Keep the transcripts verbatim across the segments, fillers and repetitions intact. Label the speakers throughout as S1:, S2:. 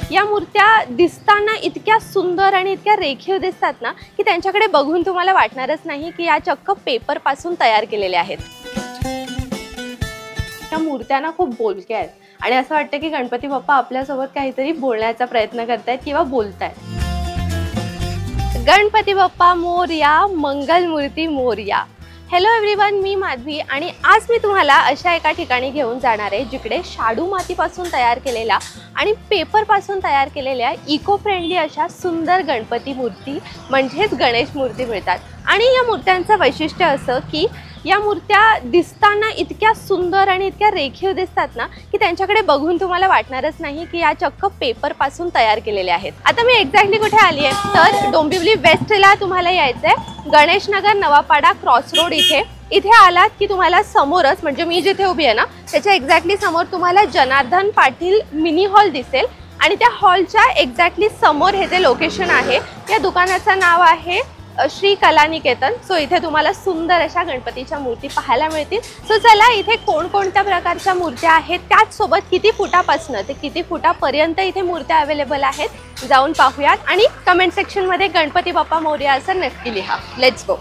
S1: या मूर्त्या दिसताना इतक्या सुंदर आणि इतक्या रेखीव दिसतात ना की त्यांच्याकडे बघून तुम्हाला वाटणारच नाही की या चक्क पेपर पासून तयार केलेल्या आहेत। या मूर्त्या ना खूप बोलक्या आहेत आणि असं वाटतं की गणपती बाप्पा आपल्यासोबत काहीतरी बोलण्याचा प्रयत्न करतायत किंवा बोलतायत। गणपती बाप्पा मोरया, मंगल मूर्ती मोरया। हॅलो एव्हरीवन, मी माधवी आणि आज मी तुम्हाला अशा एका ठिकाणी घेऊन जाणार आहे जिकडे शाडू मातीपासून तयार केलेल्या आणि पेपरपासून तयार केलेल्या इको फ्रेंडली अशा सुंदर गणपती मूर्ती म्हणजेच गणेश मूर्ती मिळतात। आणि या मूर्त्यांचं वैशिष्ट्य असं की या मूर्त्या दिसताना इतक्या सुंदर आणि इतक्या रेखीव दिसतात ना की त्यांच्याकडे बघून तुम्हाला वाटणारच नाही की या चक्क पेपर पासून तयार केलेले आहेत। आता मी एक्झॅक्टली कुठे आली आहे तर डोंबिवली वेस्टला तुम्हाला यायचंय, गणेश नगर नवापाडा क्रॉस रोड इथे। इथे आलात की तुम्हाला समोरच म्हणजे मी जिथे उभी आहे ना त्याच्या एक्झॅक्टली समोर तुम्हाला जनार्दन पाटील मिनी हॉल दिसेल आणि त्या हॉलच्या एक्झॅक्टली समोर हे जे लोकेशन आहे या दुकानाचं नाव आहे श्री कलानिकेतन। सो इथे तुम्हाला सुंदर अशा गणपतीच्या मूर्ती पाहायला मिळतील। सो चला इथे कोणकोणत्या प्रकारच्या मूर्त्या आहेत, त्याच सोबत किती फुटापासून ते किती फुटापर्यंत इथे मूर्त्या अवेलेबल आहेत जाऊन पाहूयात आणि कमेंट सेक्शन मध्ये गणपती बाप्पा मोरया असं नक्की लिहा। Let's go.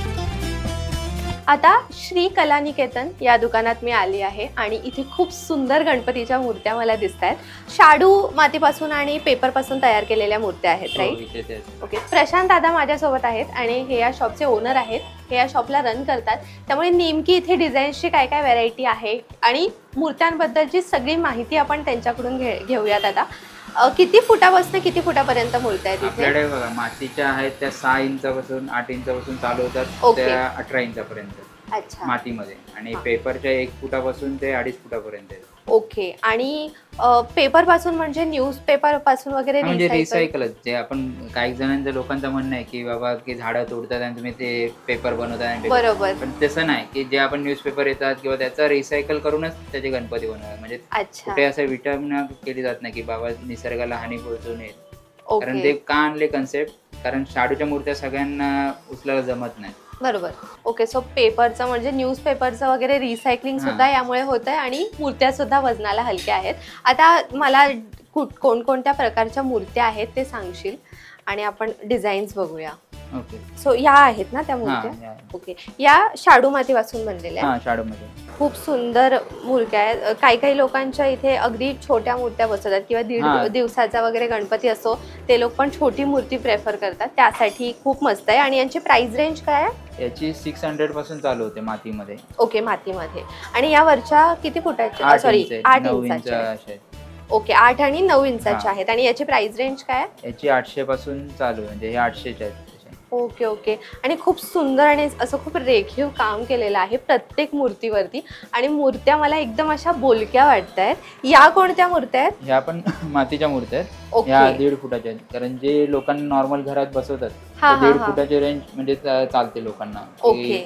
S1: आता श्री कलानिकेतन या दुकानात मी आली आहे आणि इथे खूप सुंदर गणपतीच्या मूर्त्या मला दिसत आहेत। शाडू मातीपासून आणि पेपरपासून तयार केलेल्या मूर्त्या आहेत, राईट? ओके, प्रशांत दादा माझ्यासोबत आहेत आणि हे या शॉपचे ओनर आहेत, हे या शॉपला रन करतात। त्यामुळे नेमकी इथे डिझाईन्सची काय काय व्हरायटी आहे आणि मूर्त्यांबद्दलची सगळी माहिती आपण त्यांच्याकडून घे घेऊयात आता। किती फुटापासून किती फुटापर्यंत मूर्त्या आहेत
S2: आपल्याकडे? बघा, मातीच्या आहेत त्या सहा इंचापासून आठ इंचापासून चालू होतात त्या अठरा इंचापर्यंत। अच्छा, मातीमध्ये। आणि पेपरच्या एक फुटापासून ते अडीच फुटापर्यंत।
S1: ओके, आणि पेपर पासून म्हणजे न्यूजपेपर पासून वगैरे
S2: म्हणजे रिसायकलच। जे आपण काही जणांचं लोकांचं म्हणणं आहे की बाबा की झाडं तोडतात आणि तुम्ही ते पेपर बनवतात,
S1: बरोबर,
S2: पण तसं नाही की जे आपण न्यूजपेपर येतात किंवा त्याचा रिसायकल करूनच त्याचे गणपती बनवतात। म्हणजे कुठे असं विटामिन केली जात नाही की बाबा निसर्गाला हानी पोहोचू नये। कारण ते का आणले कन्सेप्ट, कारण शाडूच्या मूर्त्या सगळ्यांना उचलायला जमत नाही।
S1: बरोबर, ओके। सो पेपरचं म्हणजे न्यूजपेपरचं वगैरे रिसायकलिंग सुद्धा यामुळे होत आहे आणि मूर्त्या सुद्धा वजनाला हलक्या आहेत। आता मला कोणकोणत्या प्रकारच्या मूर्त्या आहेत ते सांगशील आणि आपण डिझाईन्स बघूया।
S2: ओके,
S1: सो या आहेत ना त्या मूर्त्या? ओके, या शाडू मातीपासून बनलेल्या आहेत?
S2: शाडू माती।
S1: खूप सुंदर मूर्त्या आहेत। काही काही लोकांच्या इथे अगदी छोट्या मूर्त्या बसवतात किंवा दीड दिवसाचा वगैरे गणपती असो ते लोक पण छोटी मूर्ती प्रेफर करतात, त्यासाठी खूप मस्त आहे। आणि यांची प्राइस रेंज काय आहे?
S2: याची सिक्स हंड्रेड पासून चालू होते मातीमध्ये।
S1: ओके, मातीमध्ये। आणि या वरच्या किती फुटाच्या? सॉरी, आठ इंचाच्या। ओके, आठ आणि नऊ इंचाच्या आहेत। आणि याची प्राइस रेंज काय आहे?
S2: याची आठशे पासून चालू, म्हणजे हे आठशेच्या आहेत।
S1: ओके ओके, आणि खूप सुंदर आणि असं खूप रेखीव काम केलेलं आहे प्रत्येक मूर्तीवरती आणि मूर्त्या मला एकदम अशा बोलक्या वाटत आहेत। या कोणत्या मूर्त्या आहेत?
S2: ह्या पण मातीच्या मूर्त्या आहेत, ह्या दीड फुटाच्या आहेत। कारण जे लोकांना नॉर्मल घरात बसवतात दीड फुटाची रेंज म्हणजे चालते लोकांना। ओके,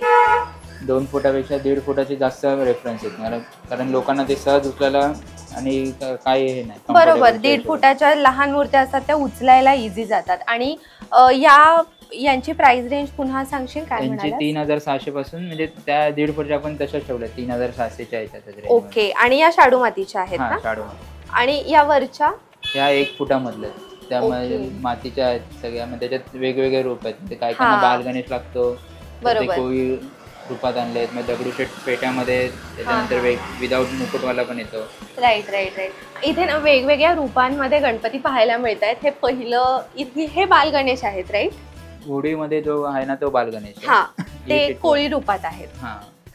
S2: दोन फुटापेक्षा दीड फुटाची जास्त रेफरन्स आहेत, कारण लोकांना ते सहज उचलायला आणि काही हे नाही।
S1: बरोबर, दीड फुटाच्या लहान मूर्त्या असतात त्या उचलायला इझी जातात। आणि या यांची प्राइस रेंज पुन्हा सांगशील काय?
S2: यांची तीन हजार सहाशे पासून, म्हणजे त्या दीड फुटच्या आपण तशाच ठेवल्या तीन हजार सहाशेच्या आहेत।
S1: ओके, आणि या शाडू मातीच्या आहेत ना?
S2: शाडू माती।
S1: आणि या वरच्या?
S2: या एक फुटामधल्या, त्यामध्ये मातीच्या आहेत सगळ्या, म्हणजे त्याच्यात वेगवेगळे रूप आहेत। काही काही बाल गणेश लागतो, कोळी रूपात आणले आहेत, मग दगडूशेठ पेट्यामध्ये, त्याच्यानंतर विदाऊट मुकुटवाला पण येतो। राईट
S1: राईट राईट इथे ना वेगवेगळ्या रूपांमध्ये गणपती पाहायला मिळत आहेत। हे पहिलं हे बाल गणेश आहेत, राईट?
S2: होडीमध्ये जो आहे ना तो बाल गणेश,
S1: हा, ते कोळी रूपात आहेत।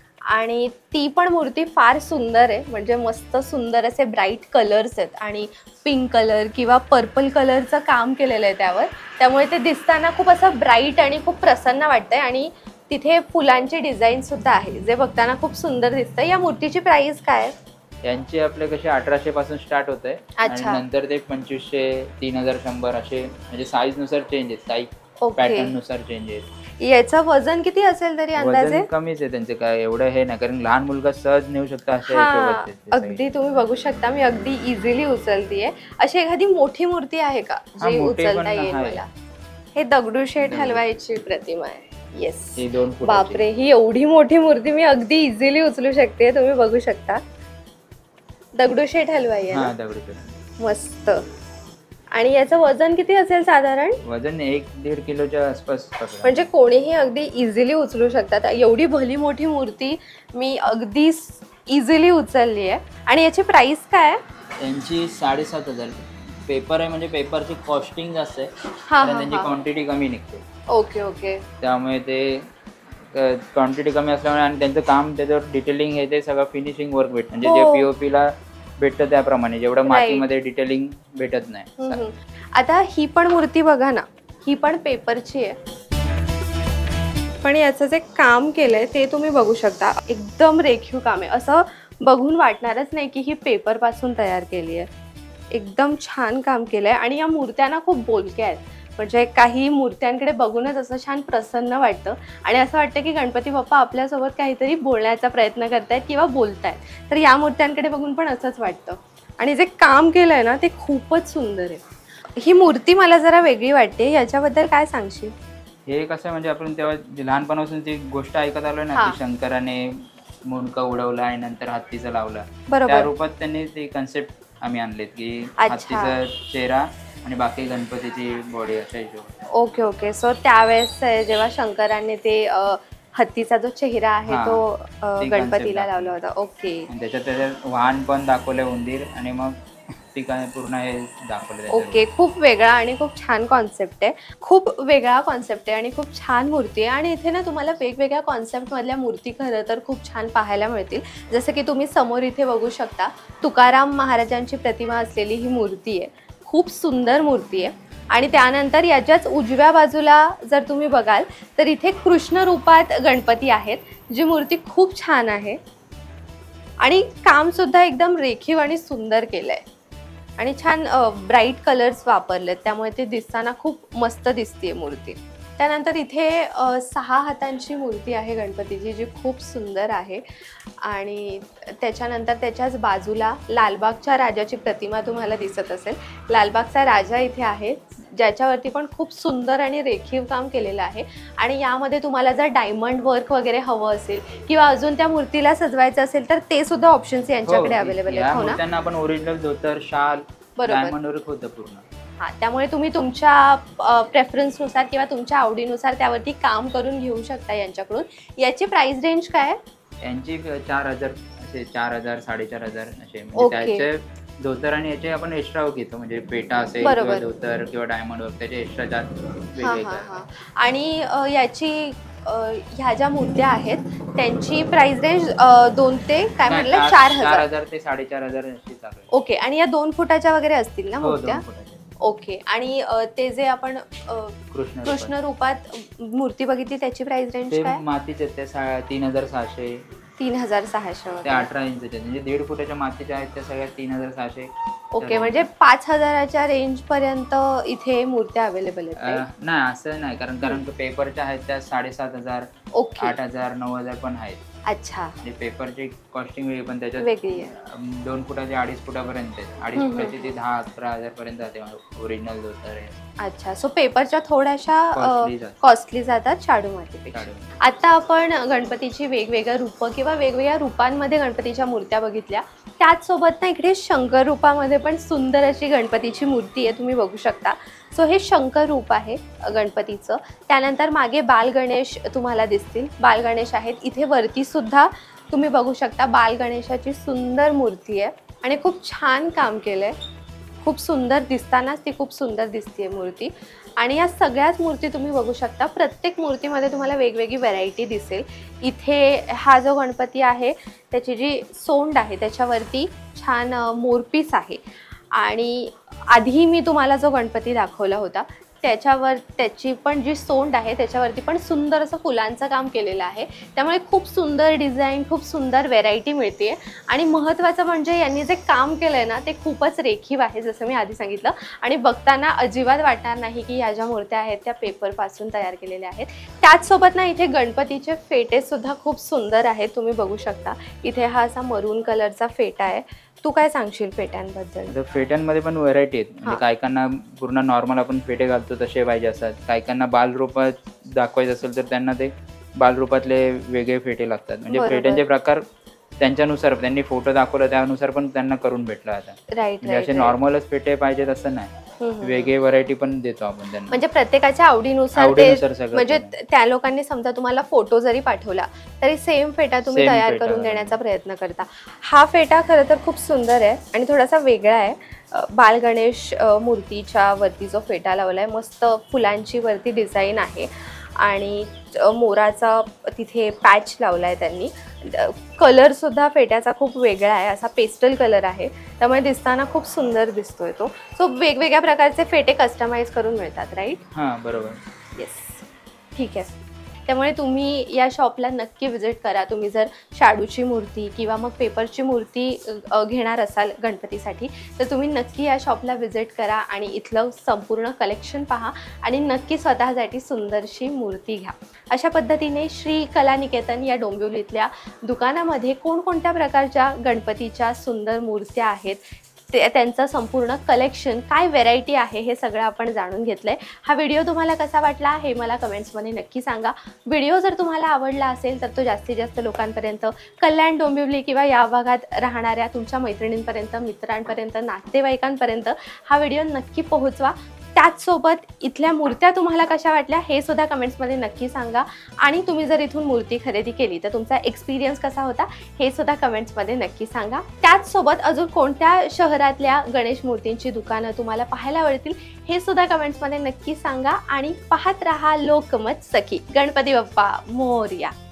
S1: आणि ती पण मूर्ती फार सुंदर आहे, म्हणजे मस्त सुंदर असे ब्राईट कलर्स आहेत आणि पिंक कलर किंवा पर्पल कलरचं काम केलेलं आहे त्यावर, त्यामुळे ते दिसताना खूप असं ब्राईट आणि खूप प्रसन्न वाटतंय। आणि तिथे फुलांची डिझाईन सुद्धा आहे जे बघताना खूप सुंदर दिसतं। या मूर्तीची प्राइस काय आहे?
S2: यांची आपले कसे अठराशे पासून स्टार्ट होत आहे आणि नंतर ते पंचवीसशे, तीन हजार शंभर असे, म्हणजे साईज नुसार चेंज आहेत, काही पॅटर्न नुसार चेंज आहेत।
S1: याचं वजन किती असेल तरी अंदाजे?
S2: कमीच आहे त्यांचे, काय एवढं हे नाही, कारण लहान मुलगा सहज नेऊ शकता असे।
S1: अगदी तुम्ही बघू शकता, मी अगदी इझिली उचलतीये। अशी एखादी मोठी मूर्ती आहे का जी उचलता येईल मला? हे दगडूशेठ हलवाईची प्रतिमा आहे। येस, बापरे, ही एवढी मोठी मूर्ती मी अगदी इझिली उचलू शकते। तुम्ही बघू शकता, दगडूशेठ हलवाई आहे ना?
S2: दगडूशेठ,
S1: मस्त। आणि याचं वजन किती असेल साधारण?
S2: वजन एक दीड किलोच्या आसपास.
S1: म्हणजे कोणीही अगदी इझिली उचलू शकतात. एवढी भली मोठी मूर्ती मी अगदी इझिली उचलली आहे. आणि याची प्राइस काय आहे?
S2: यांची साडेसात हजार. पेपर आहे म्हणजे पेपरची कॉस्टिंग जास्त आहे, त्यांची क्वांटिटी कमी निघते.
S1: Okay okay.
S2: त्यामुळे ते क्वांटिटी कमी असल्यामुळे आणि त्यांचं काम त्याच्यावर डिटेलिंग हे ते सगळं फिनिशिंग वर्क भेटतं. म्हणजे जे पीओपी ला भेटतं त्याप्रमाणे, जेवढं मातीमध्ये डिटेलिंग भेटत नाही.
S1: आता ही पण मूर्ती बघा ना, ही पण पेपरची आहे, पण याचं जे काम केलंय ते तुम्ही बघू शकता. एकदम रेखीव काम आहे, असं बघून वाटणारच नाही की ही पेपर पासून तयार केली आहे. एकदम छान काम केलंय. आणि या मूर्त्या ना खूप बोलक्या आहेत. म्हणजे काही मूर्त्यांकडे बघूनच असं छान प्रसन्न वाटतं आणि असं वाटतं की गणपती बाप्पा आपल्यासोबत काहीतरी बोलण्याचा प्रयत्न करतायत किंवा बोलतायत. तर या मूर्त्यांकडे बघून पण असंच वाटतं. आणि जे काम केलंय ना ते खूपच सुंदर आहे. ही मूर्ती मला जरा वेगळी वाटते, याच्याबद्दल काय सांगशील?
S2: हे कसं म्हणजे आपण तेव्हा लहानपणापासून ती गोष्ट ऐकत आलोय ना की शंकराने मुंडका उडवला आणि नंतर हत्तीचा लावला, त्या रूपात त्यांनी ती कन्सेप्ट आम्ही आणलेत की हत्तीचा चेहरा आणि बाकी गणपतीची बॉडी अशा हिशोब.
S1: Okay okay. सो त्यावेळेस जेव्हा शंकराने ते हत्तीचा जो चेहरा आहे तो गणपतीला लावला होता. ओके.
S2: त्याच्यात त्याच्यात वाहन पण दाखवलंय उंदीर आणि मग ती काय पूर्ण हे दाखवलं.
S1: ओके. खूप वेगळा आणि खूप छान कॉन्सेप्ट आहे. खूप वेगळा कॉन्सेप्ट आहे आणि खूप छान मूर्ती आहे. आणि इथे ना तुम्हाला वेगवेगळ्या कॉन्सेप्ट मधल्या मूर्ती खरं तर खूप छान पाहायला मिळतील. जसं की तुम्ही समोर इथे बघू शकता, तुकाराम महाराजांची प्रतिमा असलेली ही मूर्ती आहे. खूप सुंदर मूर्ती आहे. आणि त्यानंतर याच्याच उजव्या बाजूला जर तुम्ही बघाल तर इथे कृष्ण रूपात गणपती आहेत, जी मूर्ती खूप छान आहे. आणि काम सुद्धा एकदम रेखीव आणि सुंदर केलंय आणि छान ब्राईट कलर्स वापरलेत, त्यामुळे ते दिसताना खूप मस्त दिसते मूर्ती. त्यानंतर इथे सहा हातांची मूर्ती आहे गणपतीची, जी खूप सुंदर आहे. आणि त्याच्यानंतर त्याच्याच बाजूला लालबागच्या राजाची प्रतिमा तुम्हाला दिसत असेल. लालबागचा राजा इथे आहे, ज्याच्यावरती पण खूप सुंदर आणि रेखीव काम केलेलं आहे. आणि यामध्ये तुम्हाला जर डायमंड वर्क वगैरे हवं असेल किंवा अजून त्या मूर्तीला सजवायचं असेल तर ते सुद्धा ऑप्शन्स यांच्याकडे अवेलेबल आहेत. हो ना?
S2: त्यांना आपण ओरिजिनल धोतर, शाल, डायमंड वर्क होतं पूर्ण.
S1: हां, त्यामुळे तुम्ही तुमच्या प्रेफरन्सनुसार किंवा तुमच्या आवडीनुसार त्यावरती काम करून घेऊ शकता यांच्याकडून. याची प्राइस रेंज काय आहे?
S2: यांची चार हजार असे चार हजार साडेचार हजार असे. म्हणजे त्याचे धोतर आणि याचे आपण एक्स्ट्रा घेतो, म्हणजे पेटा असेल किंवा धोतर किंवा डायमंड वर्क त्याचे एक्स्ट्रा चार्ज वेगळे.
S1: आणि याची ह्या ज्या मूर्त्या आहेत त्यांची प्राइस रेंज दोन ते काय म्हटलं चार हजार
S2: हजार ते साडेचार हजार अशी चालू आहे.
S1: ओके. आणि या दोन फुटाच्या वगैरे असतील ना मूर्त्या? ओके. आणि ते जे आपण कृष्ण रूपात मूर्ती बघितली त्याची प्राइस रेंज काय?
S2: मातीचे ते तीन हजार सहाशे
S1: तीन हजार सहाशे
S2: ते अठरा इंचचे, म्हणजे दीड फुटाच्या मातीच्या आहेत त्या सगळ्या तीन हजार सहाशे.
S1: ओके. म्हणजे पाच हजाराच्या रेंज पर्यंत इथे मूर्त्या अवेलेबल आहेत?
S2: नाही असं नाही, कारण कारण पेपरच्या आहेत त्या साडेसात हजार, आठ हजार, नऊ हजार पण आहेत.
S1: अच्छा.
S2: म्हणजे पेपरची कॉस्टिंग वेगळी पण त्याच्यात
S1: वेगळी आहे.
S2: दोन फुटाचे अडीच फुटापर्यंत अडीच फुटाची ती दहा अकरा हजार पर्यंत जाते ओरिजिनल धोतर आहे.
S1: अच्छा. सो पेपरच्या थोड्याशा कॉस्टली जातात शाडू मातीपेक्षा. आता आपण गणपतीची वेगवेगळ्या रूप किंवा वेगवेगळ्या रूपांमध्ये गणपतीच्या मूर्त्या बघितल्या, त्याचसोबत ना इकडे शंकर रूपामध्ये पण सुंदर अशी गणपतीची मूर्ती आहे, तुम्ही बघू शकता. सो हे शंकर रूप आहे गणपतीचं. त्यानंतर मागे बाल गणेश तुम्हाला दिसतील, बाल गणेश आहेत. इथे वरती सुद्धा तुम्ही बघू शकता बाल गणेशाची सुंदर मूर्ती आहे आणि खूप छान काम केलंय. खूप सुंदर दिसतानाच ती खूप सुंदर दिसते मूर्ती. आणि या सगळ्याच मूर्ती तुम्ही बघू शकता, प्रत्येक मूर्तीमध्ये तुम्हाला वेगवेगळी व्हरायटी दिसेल. इथे हा जो गणपती आहे त्याची जी सोंड आहे त्याच्यावरती छान मोरपीस आहे. आणि आधी मी तुम्हाला जो गणपती दाखवला होता त्याच्यावर त्याची पण जी सोंड आहे त्याच्यावरती पण सुंदर असं फुलांचं काम केलेलं आहे. त्यामुळे खूप सुंदर डिझाईन, खूप सुंदर व्हेरायटी मिळते. आणि महत्त्वाचं म्हणजे यांनी जे काम केलं आहे ना ते खूपच रेखीव आहे, जसं मी आधी सांगितलं. आणि बघताना अजिबात वाटणार नाही की ह्या ज्या मूर्त्या आहेत त्या पेपरपासून तयार केलेल्या आहेत. त्याचसोबत ना इथे गणपतीचे फेटेसुद्धा खूप सुंदर आहेत, तुम्ही बघू शकता. इथे हा असा मरून कलरचा फेटा आहे. तू काय सांगशील फेट्यांबद्दल?
S2: फेट्यांमध्ये पण व्हरायटी आहेत. म्हणजे कायकांना पूर्ण नॉर्मल आपण फेटे घालतो तसे पाहिजे असतात, कायकांना बालरूपात दाखवायचं असेल तर त्यांना ते बालरूपातले वेगळे फेटे लागतात. म्हणजे फेट्यांचे प्रकार त्यांच्यानुसार त्यांनी फोटो दाखवला त्यानुसार पण त्यांना करून भेटला आता.
S1: राईट.
S2: असे नॉर्मलच फेटे पाहिजेत असं नाही. वेगळे व्हरायटी पण देतो आपण त्यांना.
S1: म्हणजे प्रत्येकाच्या आवडीनुसार म्हणजे त्या लोकांनी समजा तुम्हाला फोटो जरी पाठवला तरी सेम फेटा तुम्ही तयार करून देण्याचा प्रयत्न करता. हा फेटा खरं तर खूप सुंदर आहे आणि थोडासा वेगळा आहे. बाल गणेश मूर्तीच्या वरती जो फेटा लावलाय, मस्त फुलांची वरती डिझाईन आहे आणि मोराचा तिथे पॅच लावलाय त्यांनी. कलर सुद्धा फेट्याचा खूप वेगळा आहे, असा पेस्टल कलर आहे, त्यामुळे दिसताना खूप सुंदर दिसतोय तो. सो वेगवेगळ्या प्रकारचे फेटे कस्टमाइज करून मिळतात, राईट?
S2: हां, बरोबर.
S1: येस, ठीक आहे. त्यामुळे तुम्ही या शॉपला नक्की व्हिजिट करा. तुम्ही जर शाडूची मूर्ती किंवा मग पेपरची मूर्ती घेणार असाल गणपतीसाठी तर तुम्ही नक्की या शॉपला व्हिजिट करा आणि इथलं संपूर्ण कलेक्शन पहा आणि नक्की स्वतःसाठी सुंदरशी मूर्ती घ्या. अशा पद्धतीने श्री कलानिकेतन या डोंबिवलीतल्या दुकानामध्ये कोणकोणत्या प्रकारच्या गणपतीच्या सुंदर मूर्त्या आहेत, ते त्यांचं संपूर्ण कलेक्शन, काय व्हेरायटी आहे, हे सगळं आपण जाणून घेतलंय. हा व्हिडिओ तुम्हाला कसा वाटला हे मला कमेंट्समध्ये नक्की सांगा. व्हिडिओ जर तुम्हाला आवडला असेल तर तो जास्तीत जास्त लोकांपर्यंत, कल्याण, डोंबिवली किंवा या भागात राहणाऱ्या तुमच्या मैत्रिणींपर्यंत, मित्रांपर्यंत, नातेवाईकांपर्यंत हा व्हिडिओ नक्की पोहोचवा. त्याचसोबत इथल्या मूर्त्या तुम्हाला कशा वाटल्या हे सुद्धा कमेंट्समध्ये नक्की सांगा आणि तुम्ही जर इथून मूर्ती खरेदी केली तर तुमचा एक्सपिरियन्स कसा होता हे सुद्धा कमेंट्समध्ये नक्की सांगा. त्याचसोबत अजून कोणत्या शहरातल्या गणेश मूर्तींची दुकानं तुम्हाला पाहायला आवडतील हे सुद्धा कमेंट्समध्ये नक्की सांगा आणि पाहत रहा लोकमत सखी. गणपती बाप्पा मोरया.